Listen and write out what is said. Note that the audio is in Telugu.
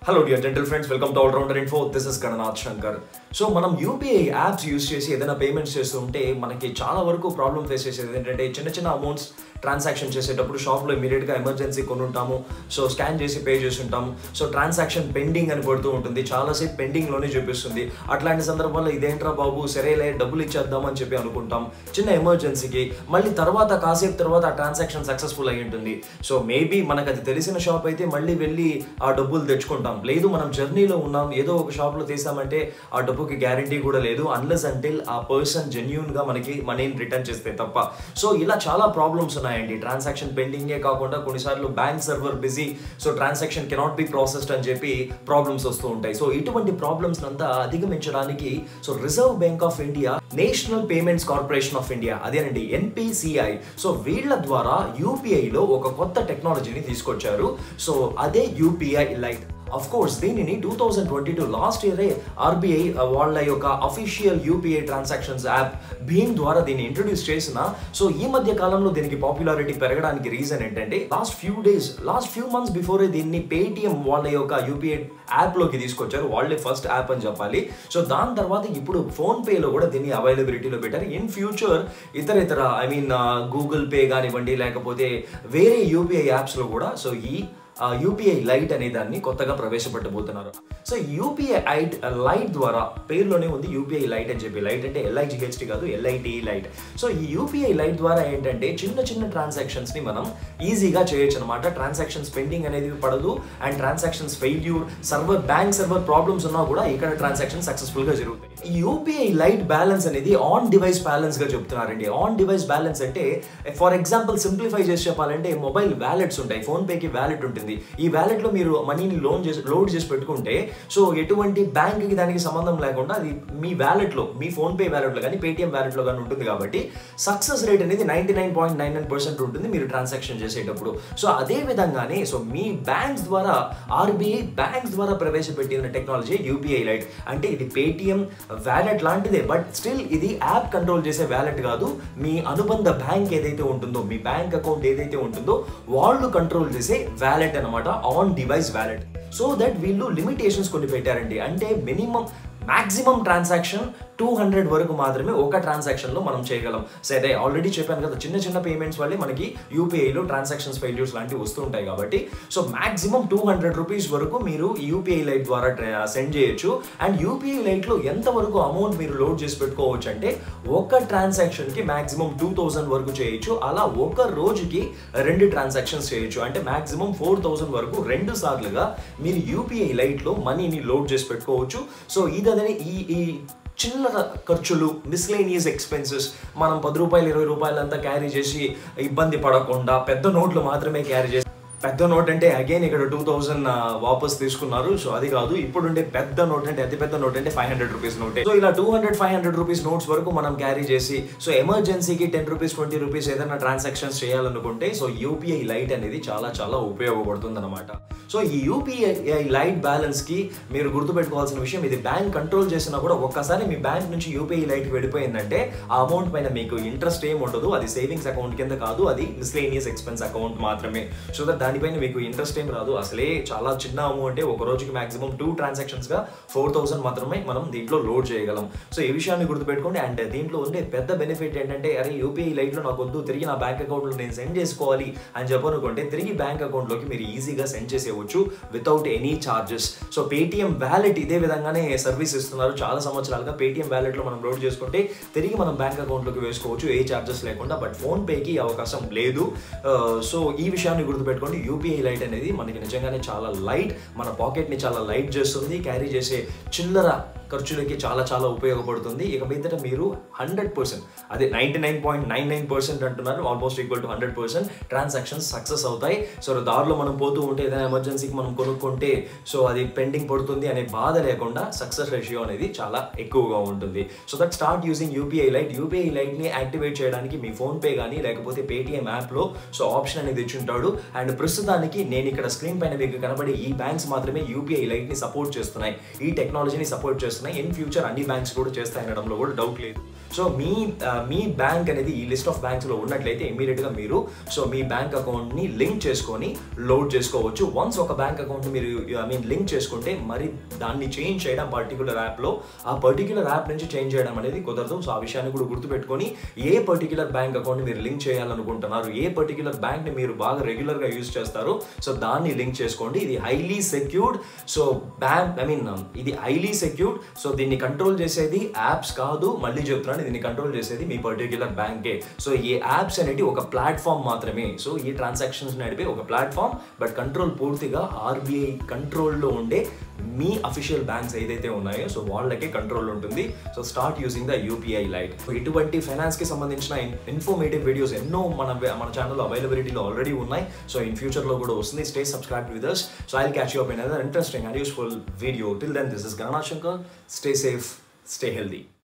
Hello dear dental friends, welcome to All Rounder Info. This is Gananath Shankar. So మనం UPI యాప్స్ యూస్ చేసి ఏదైనా పేమెంట్స్ చేస్తుంటే మనకి చాలా వరకు ప్రాబ్లం ఫేస్ చేసేది ఏంటంటే చిన్న అమౌంట్స్ ట్రాన్సాక్షన్ చేసేటప్పుడు షాప్లో ఇమీడియట్గా ఎమర్జెన్సీ కొని ఉంటాము. సో స్కాన్ చేసి పే చేసి ఉంటాము. సో ట్రాన్సాక్షన్ పెండింగ్ అని పడుతూ ఉంటుంది, చాలాసేపు పెండింగ్లోనే చూపిస్తుంది. అట్లాంటి సందర్భాల్లో ఇదేంట్రా బాబు సరేలే డబ్బులు ఇచ్చేద్దామని చెప్పి అనుకుంటాం చిన్న ఎమర్జెన్సీకి. మళ్ళీ కాసేపు తర్వాత ఆ ట్రాన్సాక్షన్ సక్సెస్ఫుల్ అయ్యి ఉంటుంది. సో మేబీ మనకు అది తెలిసిన షాప్ అయితే మళ్ళీ వెళ్ళి ఆ డబ్బులు తెచ్చుకుంటాం. లేదు మనం జర్నీలో ఉన్నాం, ఏదో ఒక షాప్లో తీసామంటే ఆ డబ్బుకి గ్యారంటీ కూడా లేదు అన్లెస్ అంటిల్ ఆ పర్సన్ జెన్యూన్గా మనకి మనీని రిటర్న్ చేస్తే తప్ప. సో ఇలా చాలా ప్రాబ్లమ్స్ ఉన్నాయండి. ట్రాన్సాక్షన్ పెండింగే కాకుండా కొన్నిసార్లు bank server busy, so transaction cannot be processed అని చెప్పి ప్రాబ్లమ్స్ వస్తూ ఉంటాయి. సో ఇటువంటి ప్రాబ్లమ్స్ అంతా అధిగమించడానికి so reserve bank of India, national payments corporation of India, అదేనండి NPCI, సో వీళ్ళ ద్వారా యూపీఐలో ఒక కొత్త టెక్నాలజీని తీసుకొచ్చారు. సో అదే UPI Lite. Of course, దీనిని 2022 లాస్ట్ ఇయరే RBI వాళ్ళ యొక్క అఫీషియల్ UPI ట్రాన్సాక్షన్స్ యాప్ భీమ్ ద్వారా దీన్ని ఇంట్రొడ్యూస్ చేసిన. సో ఈ మధ్య కాలంలో దీనికి పాపులారిటీ పెరగడానికి రీజన్ ఏంటంటే లాస్ట్ ఫ్యూ మంత్స్ బిఫోరే దీన్ని పేటిఎం వాళ్ళ యొక్క UPI యాప్లోకి తీసుకొచ్చారు. వాళ్ళే ఫస్ట్ యాప్ అని చెప్పాలి. సో దాని తర్వాత ఇప్పుడు ఫోన్పేలో కూడా దీన్ని అవైలబిలిటీలో పెట్టారు. ఇన్ ఫ్యూచర్ ఇతర గూగుల్ పే కానివ్వండి, లేకపోతే వేరే UPI యాప్స్లో కూడా సో ఈ UPI Lite అనే దాన్ని కొత్తగా ప్రవేశపెట్టబోతున్నారు. సో UPI Lite ద్వారా పేరులోనే ఉంది UPI Lite అని చెప్పి. లైట్ అంటే LIGHT కాదు, LITE Lite. సో ఈ UPI Lite ద్వారా ఏంటంటే చిన్న ట్రాన్సాక్షన్స్ని మనం ఈజీగా చేయొచ్చు అనమాట. ట్రాన్సాక్షన్స్ పెండింగ్ అనేది పడదు and transactions failure, bank server problems ఉన్నా కూడా ఇక్కడ ట్రాన్సాక్షన్ సక్సెస్ఫుల్గా జరుగుతాయి. ఈ UPI Lite బ్యాలెన్స్ అనేది ఆన్ డివైస్ బ్యాలెన్స్గా చెప్తున్నారండి. ఆన్ డివైస్ బ్యాలెన్స్ అంటే ఫర్ ఎగ్జాంపుల్ సింప్లిఫై చేసి చెప్పాలంటే మొబైల్ వ్యాలెట్స్ ఉంటాయి, ఫోన్పేకి వ్యాలెట్ ఉంటుంది. ఈ వ్యాలెట్ లో మీరు మనీని లోడ్ చేసి పెట్టుకుంటే సో ఎటువంటి బ్యాంక్ కి దానికి సంబంధం లేకుండా అది మీ వ్యాలెట్ లో, మీ ఫోన్ పే వ్యాలెట్ లో కానీ పేటిఎం వ్యాలెట్ లో కానీ ఉంటుంది. కాబట్టి సక్సెస్ రేట్ అనేది 99.99% ఉంటుంది మీరు ట్రాన్సాక్షన్ చేసేటప్పుడు. సో అదే విధంగానే సో మీ బ్యాంక్స్ ద్వారా RBI బ్యాంక్స్ ద్వారా ప్రవేశపెట్టిన టెక్నాలజీ UPI Lite. అంటే ఇది పేటిఎం వ్యాలెట్ లాంటిదే, బట్ స్టిల్ ఇది యాప్ కంట్రోల్ చేసే వ్యాలెట్ కాదు. మీ అనుబంధ బ్యాంక్ ఏదైతే ఉంటుందో, మీ బ్యాంక్ అకౌంట్ ఏదైతే ఉంటుందో వాళ్ళు కంట్రోల్ చేసే వ్యాలెట్ అనమాట, on device wallet. So that వీళ్ళు లిమిటేషన్స్ కొన్ని పెట్టారండి. అంటే మాక్సిమం ట్రాన్సాక్షన్ 200 వరకు మాత్రమే ఒక ట్రాన్సాక్షన్లో మనం చేయగలం. సరే ఆల్రెడీ చెప్పాను కదా, చిన్న పేమెంట్స్ వల్లే మనకి UPIలో ట్రాన్సాక్షన్స్ ఫెయిల్యూర్స్ లాంటివి వస్తూ ఉంటాయి. కాబట్టి సో మాక్సిమం 200 రూపీస్ వరకు మీరు UPI Lite ద్వారా సెండ్ చేయొచ్చు. అండ్ UPI Liteలో ఎంతవరకు అమౌంట్ మీరు లోడ్ చేసి పెట్టుకోవచ్చు అంటే ఒక ట్రాన్సాక్షన్కి మాక్సిమం 2000 వరకు చేయొచ్చు. అలా ఒక రోజుకి 2 ట్రాన్సాక్షన్స్ చేయొచ్చు. అంటే మాక్సిమం 4000 వరకు 2 సార్లుగా మీరు UPI Liteలో మనీని లోడ్ చేసి పెట్టుకోవచ్చు. సో ఇదని ఈ చిల్లర ఖర్చులు, మిస్లేనియస్ ఎక్స్పెన్సెస్ మనం 10 రూపాయలు 20 రూపాయలు అంతా క్యారీ చేసి ఇబ్బంది పడకుండా పెద్ద నోట్లు మాత్రమే క్యారీ చేసి, పెద్ద నోట్ అంటే అగైన్ ఇక్కడ 2000 వాపస్ తీసుకున్నారు. సో అది కాదు, ఇప్పుడుండే పెద్ద నోట్ అంటే అతి పెద్ద నోట్ అంటే 500 రూపీస్ నోటే. సో ఇలా 200-500 రూపీస్ నోట్స్ వరకు మనం క్యారీ చేసి సో ఎమర్జెన్సీకి 10 రూపీస్ 20 రూపీస్ ఏదైనా ట్రాన్సాక్షన్స్ చేయాలనుకుంటే సో UPI Lite అనేది చాలా ఉపయోగపడుతుంది అనమాట. సో ఈ UPI Lite బ్యాలెన్స్ కి మీరు గుర్తుపెట్టుకోవాల్సిన విషయం, ఇది బ్యాంక్ కంట్రోల్ చేసినా కూడా ఒక్కసారి మీ బ్యాంక్ నుంచి UPI Lite వెళ్ళిపోయిందంటే ఆ అమౌంట్ పైన మీకు ఇంట్రెస్ట్ ఏమి ఉండదు. అది సేవింగ్స్ అకౌంట్ కింద కాదు, అది మిస్లేనియస్ ఎక్స్పెన్స్ అకౌంట్ మాత్రమే. సో దానిపైన మీకు ఇంట్రెస్ట్ ఏం రాదు. అసలే చాలా చిన్న అమౌంట్, ఒక రోజుకి మాక్సిమం 2 ట్రాన్సాక్షన్స్గా 4000 మాత్రమే మనం దీంట్లో లోడ్ చేయగలం. సో ఈ విషయాన్ని గుర్తుపెట్టుకోండి. అండ్ దీంట్లో ఉండే పెద్ద బెనిఫిట్ ఏంటంటే, అరే UPI Liteలో నాకు వద్దు, తిరిగి నా బ్యాంక్ అకౌంట్లో నేను సెండ్ చేసుకోవాలి అని చెప్పనుకుంటే తిరిగి బ్యాంక్ అకౌంట్లోకి మీరు ఈజీగా సెండ్ చేసేవచ్చు without any charges. So Paytm wallet ఇదే విధంగానే సర్వీస్ ఇస్తున్నారు చాలా సంవత్సరాలుగా. పేటిఎం వ్యాలెట్లో మనం లోడ్ చేసుకుంటే తిరిగి మనం బ్యాంక్ అకౌంట్లోకి వేసుకోవచ్చు ఏ ఛార్జెస్ లేకుండా. బట్ ఫోన్పేకి అవకాశం లేదు. సో ఈ విషయాన్ని గుర్తుపెట్టుకోండి. UPI Lite అనేది మనకి నిజంగానే చాలా లైట్, మన పాకెట్ని చాలా లైట్ చేస్తుంది. క్యారీ చేసే చిల్లర ఖర్చులకి చాలా ఉపయోగపడుతుంది. ఇక మీదట మీరు 100%, అదే 99.99% అంటున్నారు, almost equal to 100% transactions success అవుతాయి. సో దారిలో మనం పోతూ ఉంటే ఏదైనా ఎమర్జెన్సీకి మనం కొనుక్కుంటే సో అది పెండింగ్ పడుతుంది అనే బాధ లేకుండా సక్సెస్ రేషియో అనేది చాలా ఎక్కువగా ఉంటుంది. So that start using UPI Lite. UPI Liteని యాక్టివేట్ చేయడానికి మీ ఫోన్పే కానీ లేకపోతే పేటిఎం యాప్లో సో ఆప్షన్ అనేది ఇచ్చుంటాడు. అండ్ ప్రస్తుతానికి నేను ఇక్కడ స్క్రీన్ పైన మీకు కనబడే ఈ బ్యాంక్స్ మాత్రమే UPI Liteని సపోర్ట్ చేస్తున్నాయి, ఈ టెక్నాలజీని సపోర్ట్ చేస్తున్నాయి. ఇన్ ఫ్యూచర్ అన్ని బ్యాంక్స్ కూడా చేస్తాయనడంలో కూడా డౌట్ లేదు. సో మీ బ్యాంక్ అనేది ఈ లిస్ట్ ఆఫ్ బ్యాంక్స్లో ఉన్నట్లయితే ఇమీడియట్గా మీరు సో మీ బ్యాంక్ అకౌంట్ని లింక్ చేసుకొని లోడ్ చేసుకోవచ్చు. వన్స్ ఒక బ్యాంక్ అకౌంట్ మీరు లింక్ చేసుకుంటే మరి దాన్ని చేంజ్ చేయడం పర్టికులర్ యాప్లో ఆ పర్టికులర్ యాప్ నుంచి చేంజ్ చేయడం అనేది కుదరదు. సో ఆ విషయాన్ని కూడా గుర్తుపెట్టుకొని ఏ పర్టికులర్ బ్యాంక్ అకౌంట్ మీరు లింక్ చేయాలనుకుంటున్నారు, ఏ పర్టికులర్ బ్యాంక్ని మీరు బాగా రెగ్యులర్గా యూజ్ చేస్తారు, సో దాన్ని లింక్ చేసుకోండి. ఇది హైలీ సెక్యూర్డ్. సో ఇది హైలీ సెక్యూర్డ్. సో దీన్ని కంట్రోల్ చేసేది యాప్స్ కాదు, మళ్ళీ చెప్తున్నాను, దీన్ని కంట్రోల్ చేసేది మీ పర్టికులర్ బ్యాంకే. సో ఈ యాప్స్ అనేది ఒక ప్లాట్ఫామ్ మాత్రమే. సో ఈ ట్రాన్సాక్షన్స్ నడిపే ఒక ప్లాట్ఫామ్, బట్ కంట్రోల్ పూర్తిగా ఆర్బీఐ కంట్రోల్లో ఉండే మీ అఫీషియల్ బ్యాంక్స్ ఏదైతే ఉన్నాయో సో వాళ్ళకే కంట్రోల్ ఉంటుంది. So start using the UPI lite. ఇటువంటి ఫైనాన్స్కి సంబంధించిన ఇన్ఫర్మేటివ్ వీడియోస్ ఎన్నో మన ఛానల్లో అవైలబిలిటీలో ఆల్రెడీ ఉన్నాయి. సో ఇన్ ఫ్యూచర్లో కూడా వస్తుంది. Stay subscribe with us. So I'll catch you up in another interesting and useful video. Till then, this is Gananath Shankar. Stay safe, stay healthy.